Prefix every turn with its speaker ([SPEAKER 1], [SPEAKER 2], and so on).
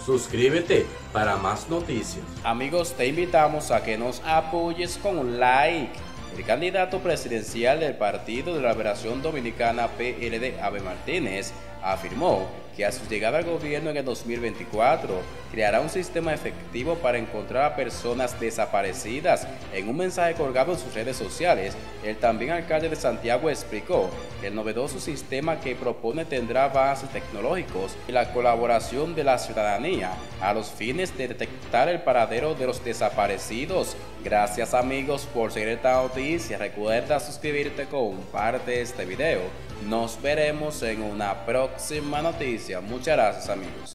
[SPEAKER 1] Suscríbete para más noticias.
[SPEAKER 2] Amigos, te invitamos a que nos apoyes con un like. El candidato presidencial del Partido de la Liberación Dominicana PLD, Abel Martínez, afirmó que a su llegada al gobierno en el 2024 creará un sistema efectivo para encontrar a personas desaparecidas. En un mensaje colgado en sus redes sociales, el también alcalde de Santiago explicó que el novedoso sistema que propone tendrá avances tecnológicos y la colaboración de la ciudadanía a los fines de detectar el paradero de los desaparecidos. Gracias amigos por seguir esta noticia. Recuerda suscribirte, comparte este video. Nos veremos en una próxima noticia. Muchas gracias amigos.